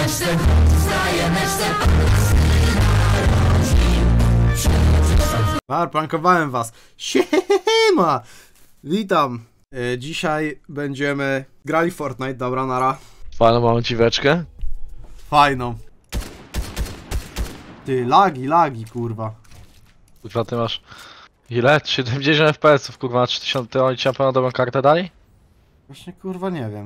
Prankowałem was. Siema! Witam. Dzisiaj będziemy grali w Fortnite, dobra, nara. Fajną mam dziweczkę. Fajną. Ty, lagi, kurwa. Kurwa, ty masz... Ile? 70 FPS-ów, kurwa, na 3000, oni ci na pewno dobrą kartę dali? Właśnie, kurwa, nie wiem.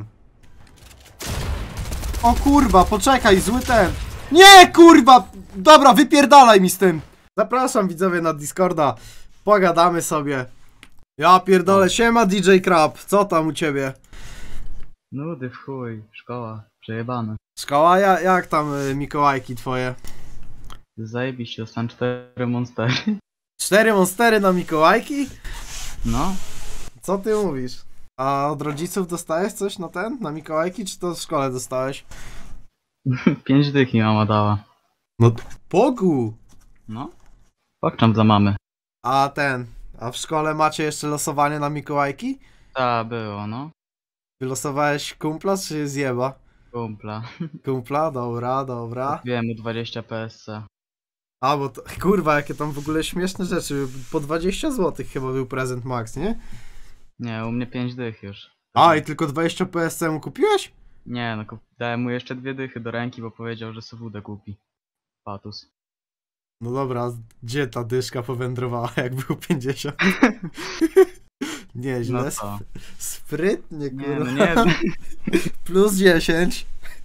O kurwa, poczekaj, zły ten. Nie, kurwa! Dobra, wypierdalaj mi z tym. Zapraszam widzowie na Discorda. Pogadamy sobie. Ja pierdolę, siema DJ Krab, co tam u ciebie? Nudy w chuj, szkoła, przejebane. Szkoła, jak tam Mikołajki twoje? Zajebiście, dostałem 4 monstery. 4 monstery na Mikołajki? No, Co ty mówisz? A od rodziców dostałeś coś na na Mikołajki, czy to w szkole dostałeś? 5 dych mi mama dała. No, Bogu! No, pokczam za mamy. A w szkole macie jeszcze losowanie na Mikołajki? Ta, było, no. Wylosowałeś kumpla, czy zjeba? Kumpla. Kumpla, dobra. Kupiłem mu 20 PSC. A, bo to, kurwa, jakie tam w ogóle śmieszne rzeczy. Po 20 zł chyba był prezent max, nie? Nie, u mnie 5 dych już. A, i tylko 20 PSC mu kupiłeś? Nie, no dałem mu jeszcze 2 dychy do ręki, bo powiedział, że sobie kupi. Patus. No dobra, gdzie ta dyszka powędrowała, jak było 50? Nieźle, No co? sprytnie, Nie, kurwa. no nie, Plus 10.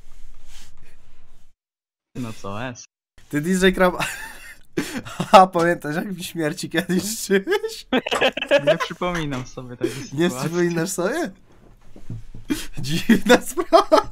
no co jest? Ty DJ Krab... A pamiętasz jak mi śmierci kiedyś życzyłeś? Nie przypominam sobie takiej sytuacji. Nie przypominasz sobie? Dziwna sprawa.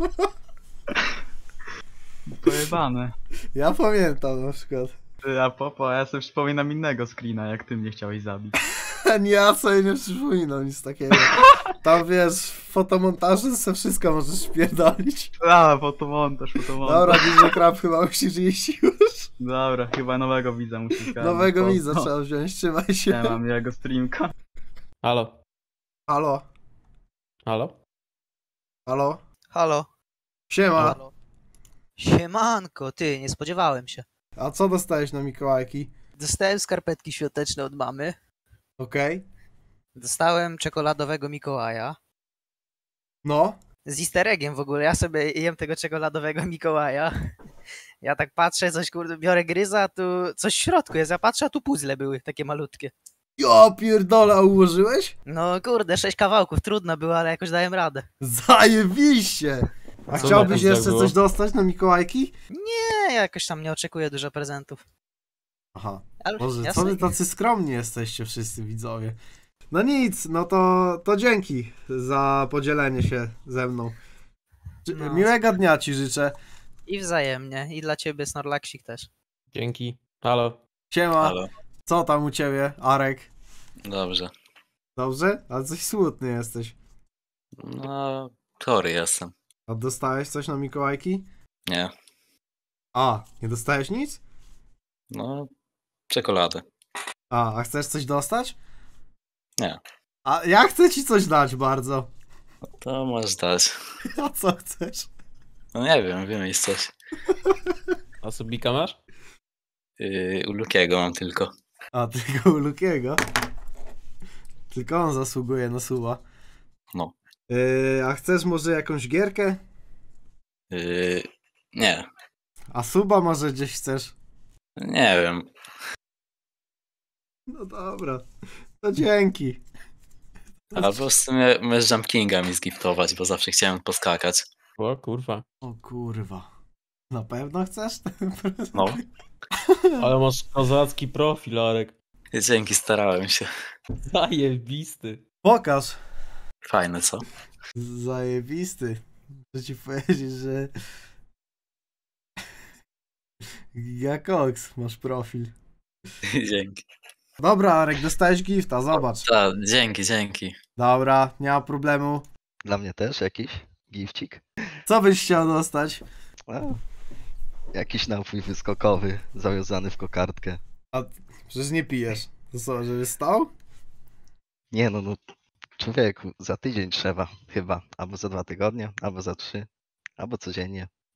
Pojebane. Ja pamiętam na przykład. Ty, a popo, ja sobie przypominam innego screena, jak ty mnie chciałeś zabić. Nie, ja sobie nie przypominam nic takiego. Tam wiesz, w fotomontażu sobie wszystko możesz pierdolić. A, fotomontaż. Dobra, DJ Krab chyba musisz iść już. Dobra, chyba nowego widza musi szukać. Nowego widza trzeba wziąć, trzymaj się. Ja mam jego streamka. Halo. Halo, Halo? halo, Halo. siema. Halo. Siemanko, ty, nie spodziewałem się. A co dostałeś na Mikołajki? Dostałem skarpetki świąteczne od mamy. Okej. Dostałem czekoladowego Mikołaja. No. Z easter eggiem w ogóle. Ja sobie jem tego czekoladowego Mikołaja. Ja tak patrzę, coś kurde, biorę gryza, a tu coś w środku jest. Ja patrzę, a tu puzzle były, takie malutkie. Ja pierdolę, a ułożyłeś? No kurde, 6 kawałków, trudno było, ale jakoś dałem radę. Zajebiście! A Co chciałbyś najpierw jeszcze było? coś dostać na Mikołajki? Nie, ja jakoś tam nie oczekuję dużo prezentów. Aha. Ale Boże, ja co wy sobie- tacy skromni jesteście wszyscy widzowie. No nic, no to dzięki za podzielenie się ze mną. No. Miłego dnia ci życzę. I wzajemnie, i dla ciebie Snorlaksik też. Dzięki. Halo. Siema. Halo, Co tam u ciebie, Arek? dobrze. Dobrze? Ale coś smutny jesteś. No, chory jestem. A dostałeś coś na Mikołajki? Nie, A, nie dostałeś nic? no, czekoladę. A chcesz coś dostać? Nie. A ja chcę ci coś dać bardzo. To możesz dać. A co chcesz? No nie wiem, wymyśl coś. A subika masz? U Lukiego mam tylko. A, tylko u Lukiego. Tylko on zasługuje na suba. No. A chcesz może jakąś gierkę? Nie, A suba może gdzieś chcesz? nie wiem. No dobra. To dzięki. Albo w sumie możesz Jump Kinga mi zgiftować, bo zawsze chciałem poskakać. O kurwa. O kurwa. Na pewno chcesz? No, Ale masz kozacki profil, Arek. dzięki, starałem się. Zajebisty. Pokaż. Fajne, co? Zajebisty. Chcę ci powiedzieć, że... Gigacox masz profil. Dzięki. Dobra, Arek, dostałeś gifta, zobacz. Tak, dzięki. Dobra, nie ma problemu. Dla mnie też jakiś gifcik. Co byś chciał dostać? A, jakiś napój wyskokowy, zawiązany w kokardkę. A przecież nie pijesz. To co, żeby stał? Nie no, człowieku, za tydzień trzeba chyba. Albo za 2 tygodnie, albo za 3, albo codziennie.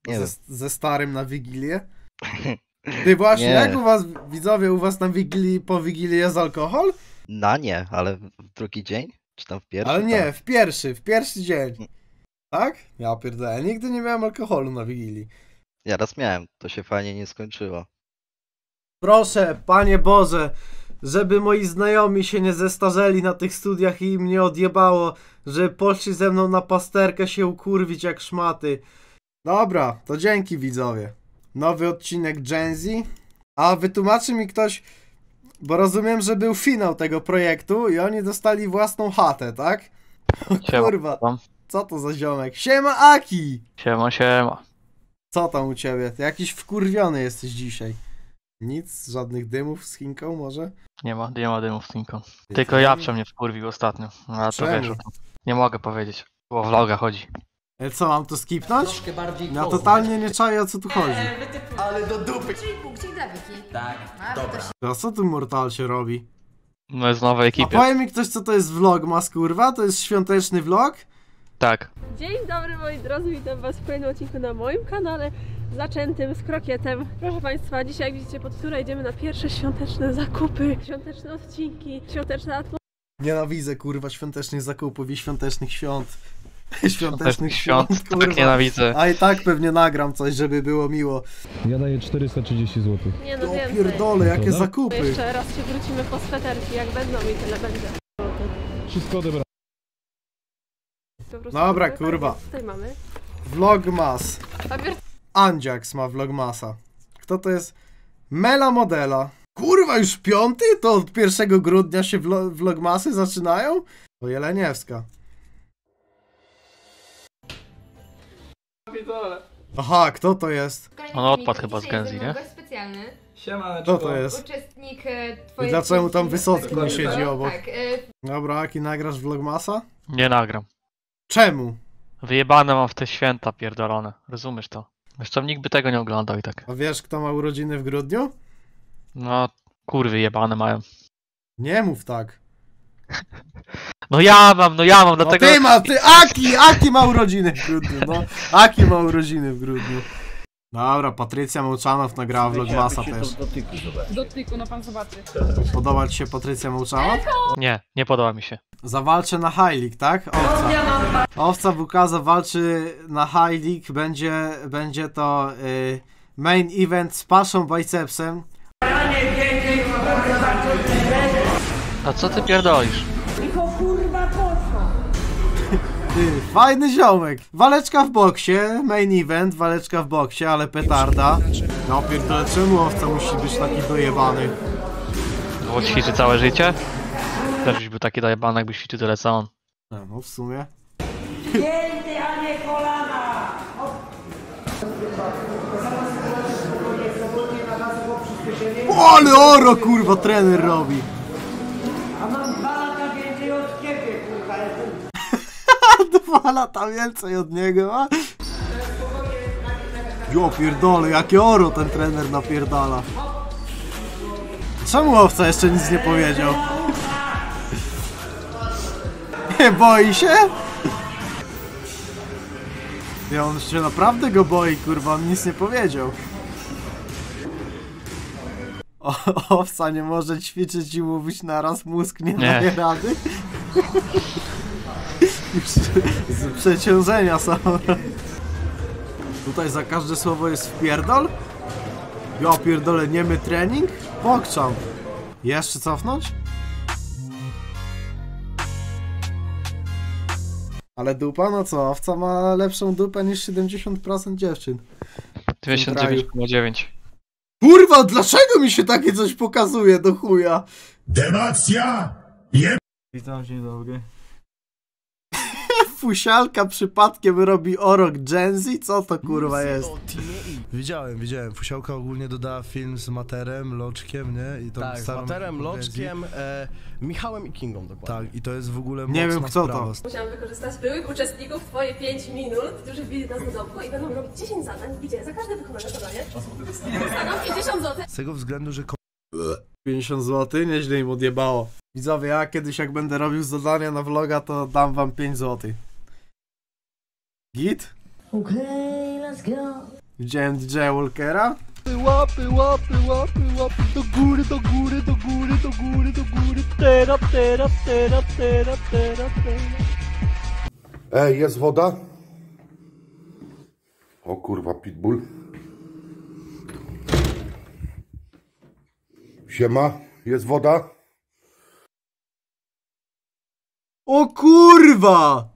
Nie wiem. Ze starym na Wigilię? Ty właśnie, Nie. jak u was, widzowie, u was na Wigilii, po Wigilii jest alkohol? Nie, ale w drugi dzień? Czy tam w pierwszy? Ale nie, Tak. w pierwszy dzień. Tak? Ja pierdolę, nigdy nie miałem alkoholu na Wigilii. Ja raz miałem, to się fajnie nie skończyło. Proszę, Panie Boże, żeby moi znajomi się nie zestarzeli na tych studiach i im nie odjebało, że poszli ze mną na pasterkę się ukurwić jak szmaty. Dobra, to dzięki widzowie. Nowy odcinek Gen Z. A wytłumaczy mi ktoś, bo rozumiem, że był finał tego projektu i oni dostali własną chatę, tak? O Siema, kurwa, tam. co to za ziomek? Siema Aki! Siema. Co tam u ciebie? Ty jakiś wkurwiony jesteś dzisiaj. Nic? Żadnych dymów z Chinką może? Nie ma dymów z Tinką. Tylko Japcza mnie wkurwił ostatnio. No, ale to Czemu? wiesz o tym. Nie mogę powiedzieć. Bo o vloga chodzi. Co, mam to skipnąć? Ja totalnie nie czaję, o co tu chodzi. Gdzie Dawiki? Tak, dobra. A co tu Mortal się robi? No jest nowej A ekipy. powie mi ktoś, co to jest vlogmas, kurwa? To jest świąteczny vlog? Tak. Dzień dobry moi drodzy, witam was w kolejnym odcinku na moim kanale zaczętym z krokietem. Proszę Państwa, dzisiaj jak widzicie pod które idziemy na pierwsze świąteczne zakupy, świąteczne odcinki, świąteczna atmosfera. Nienawidzę, kurwa, świątecznych zakupów i świątecznych świąt. Świątecznych świąt. Tak kurwa. nienawidzę. A i tak pewnie nagram coś, żeby było miło. Ja daję 430 zł. Nie no O więcej. pierdole, jakie Dobra. zakupy. Jeszcze raz się wrócimy po sweterki, jak będą i tyle będzie. Wszystko odebrane. Po prostu Dobra, tak, kurwa. Tutaj mamy Vlogmas. papier. Andziaks ma vlogmasa. Kto to jest? Mela Modela. Kurwa, już 5? To od 1 grudnia się vlogmasy zaczynają? To Jeleniewska. Aha, kto to jest? On odpadł chyba z Gen Z, nie? Gość specjalny, Kto to jest? uczestnik I twojej... dlaczego tam Wysocki nie siedzi obok? Tak, Dobra, Aki, nagrasz vlogmasa? Nie nagram. Czemu? Wyjebane mam w te święta pierdolone. Rozumiesz to? Zresztą nikt by tego nie oglądał i tak. A wiesz, kto ma urodziny w grudniu? No, kurwy jebane mają. Nie mów tak. No ja mam, dlatego... No Aki ma urodziny w grudniu, no. Aki ma urodziny w grudniu. Dobra, Patrycja Mołczanow nagrała vlogmasa też. Dotyku, no pan zobaczy. Podoba ci się Patrycja Mołczanow? Nie podoba mi się. Zawalczy na High League, tak? Owca WK zawalczy na High League, będzie to main event z Paszą Bicepsem. A co ty pierdolisz? Ty, fajny ziomek. Waleczka w boksie, main event, waleczka w boksie, ale petarda. No pierdolę, czemu Owca musi być taki dojebany? Bo ćwiczy całe życie? Też byś był taki dojebany, jakbyś ćwiczył tyle co on. No w sumie. O, ale oro kurwa trener robi. A mam 2 lata więcej od ciebie, kurwa. 2 lata więcej od niego, a? Jo pierdolę, jakie oro ten trener napierdala. Czemu Owca jeszcze nic nie powiedział? Nie boi się? Ja, on się naprawdę go boi, kurwa, on nic nie powiedział. Owca nie może ćwiczyć i mówić naraz, mózg nie daje rady. Z przeciążenia są. Tutaj za każde słowo jest wpierdol? Ja pierdolę, niemy trening? Pokczam. Jeszcze cofnąć? Ale dupa? No co? Owca ma lepszą dupę niż 70% dziewczyn. 99,9. Kurwa, dlaczego mi się takie coś pokazuje do chuja? Demacja! Witam, dzień dobry. Fusialka przypadkiem robi orok Gen Z? Co to kurwa jest? Widziałem. Fusiałka ogólnie dodała film z Materem, Loczkiem, nie? I tą Tak, z starą Materem, hipokryzję. Loczkiem, Michałem i Kingą dokładnie. Tak, i to jest w ogóle Nie mocna wiem, kto to. sprawa. Musiałam wykorzystać byłych uczestników twoje 5 minut, którzy wbili nas do domku i będą robić 10 zadań, gdzie za każde wykonane zadanie dostaną 50 zł. Z tego względu, że 50 zł? Nieźle im odjebało. Widzowie, ja kiedyś jak będę robił zadania na vloga, to dam wam 5 zł. Git? Okay, let's go. Widziałem DJ Walkera. Łapy, łapy, łapy, łapy, do góry, do góry, do góry, do góry, do góry, teraz, teraz, teraz, teraz, teraz, teraz. Ej, jest woda? O kurwa, pitbull. Siema, jest woda? O kurwa!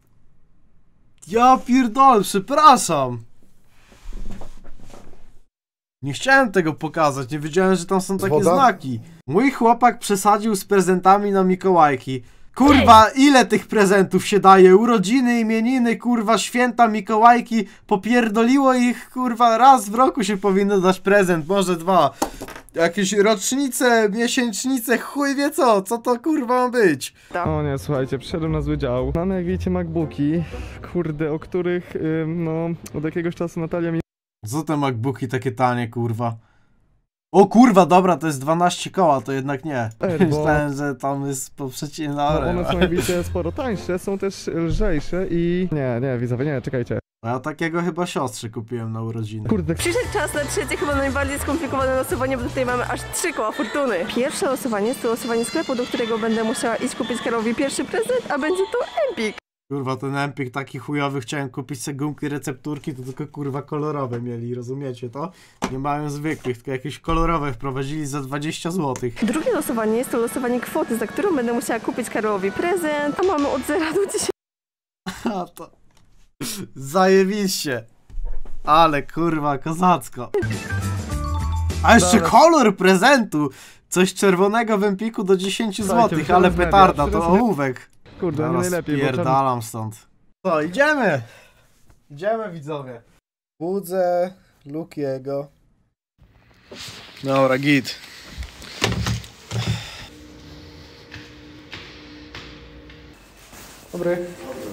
Ja pierdolę, przepraszam. Nie chciałem tego pokazać, nie wiedziałem, że tam są takie Woda? znaki. Mój chłopak przesadził z prezentami na Mikołajki. Kurwa, ile tych prezentów się daje? Urodziny, imieniny, kurwa, święta, Mikołajki. Popierdoliło ich, kurwa, raz w roku się powinno dać prezent, może dwa. Jakieś rocznice, miesięcznice, chuj wie co to kurwa ma być? O nie, słuchajcie, przyszedłem na zły dział. Mamy, jak widzicie, MacBooki, kurde, o których, no, od jakiegoś czasu Natalia mi... Co te MacBooki takie tanie, kurwa? O kurwa, dobra, to jest 12 koła, to jednak nie. Myślałem, że tam jest po przecinane. No, one są, jak widzicie, sporo tańsze, są też lżejsze i... Nie, widzowie, nie, czekajcie. Ja takiego chyba siostrze kupiłem na urodziny. Kurde. Przyszedł czas na trzecie, chyba najbardziej skomplikowane losowanie, bo tutaj mamy aż 3 koła fortuny. Pierwsze losowanie jest to losowanie sklepu, do którego będę musiała iść kupić Karolowi pierwszy prezent, a będzie to Empik. Kurwa, ten Empik taki chujowy, chciałem kupić sobie gumki recepturki, to tylko kurwa kolorowe mieli, rozumiecie to? Nie mają zwykłych, tylko jakieś kolorowe wprowadzili za 20 zł. Drugie losowanie jest to losowanie kwoty, za którą będę musiała kupić Karolowi prezent, a mamy od 0 do 10. A to... Zajebiście. Ale kurwa, kozacko. A jeszcze kolor prezentu! Coś czerwonego w Empiku do 10 zł, ale petarda, to ołówek. Kurde, nie najlepiej, bo spierdalam stąd. Co, idziemy? Idziemy, widzowie. Budzę Lukiego. Dobra, git. Dobry.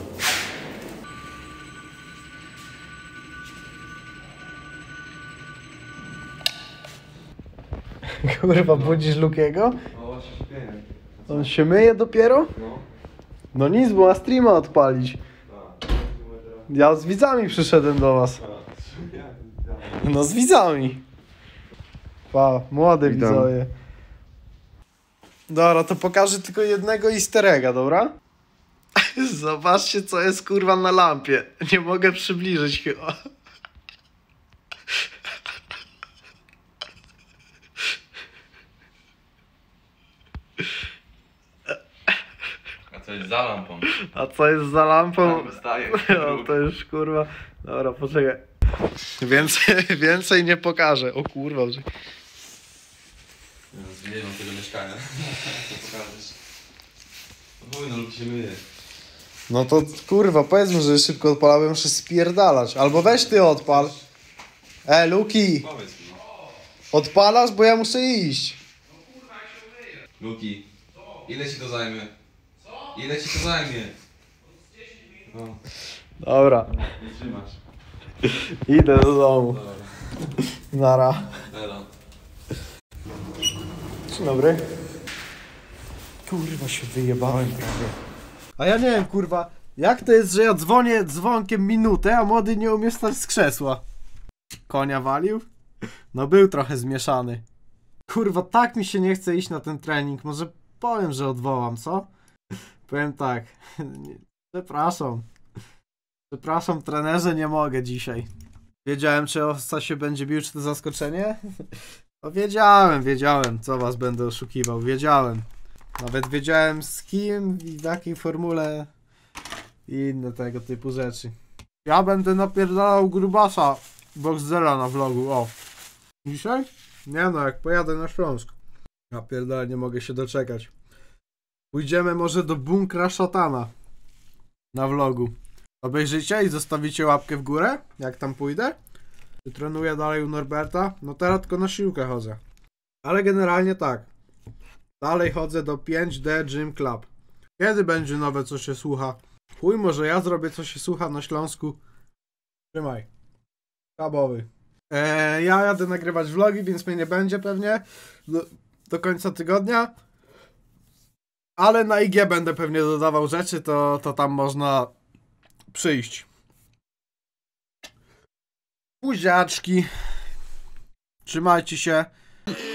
Kurwa, budzisz Lukiego? O, się śmieję. On się myje dopiero? No nic, bo ma streama odpalić. Ja z widzami przyszedłem do was. No z widzami. Pa, młode widzowie. Dobra, to pokażę tylko jednego easter egga, dobra? Zobaczcie, co jest kurwa na lampie. Nie mogę przybliżyć chyba. A co jest za lampą? A co jest za lampą? Tam wystaje. No to już kurwa. Dobra, poczekaj. Więcej nie pokażę. O kurwa. Zwiedzią tego mieszkania. Co pokażesz? Chuj, no lub się myje. No to kurwa, powiedzmy, że szybko odpalałem, muszę spierdalać. Albo weź ty odpal. Luki! Powiedz mi. Odpalasz, bo ja muszę iść. Luki, ile ci to zajmie? Co? Ile ci to zajmie? No. Dobra. Nie trzymasz. Idę do domu. Dobra. Nara. Elo. Dzień dobry. Kurwa, się wyjebałem prawie. A ja nie wiem, kurwa, jak to jest, że ja dzwonię dzwonkiem minutę, a młody nie umie stać z krzesła? Konia walił? No był trochę zmieszany. Kurwa, tak mi się nie chce iść na ten trening. Może powiem, że odwołam, co? Powiem tak. Przepraszam. Przepraszam, trenerze, nie mogę dzisiaj. Wiedziałem, czy Osta się będzie bił, czy to zaskoczenie? No wiedziałem, co was będę oszukiwał. Wiedziałem. Nawet wiedziałem z kim i w jakiej formule i inne tego typu rzeczy. Ja będę napierdalał grubasa Boxdela na vlogu, o. Dzisiaj? Nie no, jak pojadę na Śląsk. Ja pierdolę, nie mogę się doczekać. Pójdziemy może do bunkra szatana na vlogu. Obejrzycie i zostawicie łapkę w górę, jak tam pójdę. Czy trenuję dalej u Norberta? No teraz tylko na siłkę chodzę. Ale generalnie tak. Dalej chodzę do 5D Gym Club. Kiedy będzie nowe co się słucha? Chuj, może ja zrobię co się słucha na Śląsku. Trzymaj. Kabowy. Ja jadę nagrywać vlogi, więc mnie nie będzie pewnie do końca tygodnia. Ale na IG będę pewnie dodawał rzeczy, to tam można przyjść. Buziaczki. Trzymajcie się.